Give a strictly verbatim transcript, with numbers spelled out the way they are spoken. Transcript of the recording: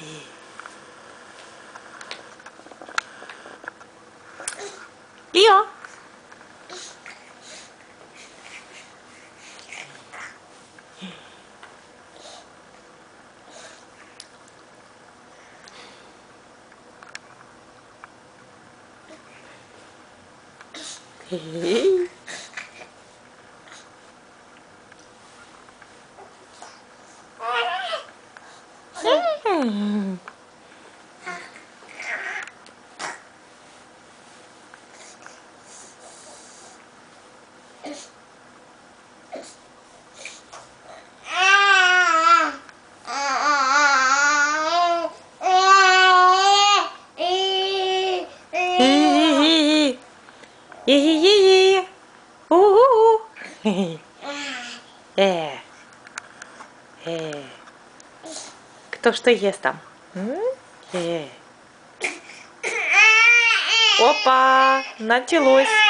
Лио. Хе-хе. Е-е-е-е. У-у-у. Э. Э. Кто что ест там? Э. Опа, началось.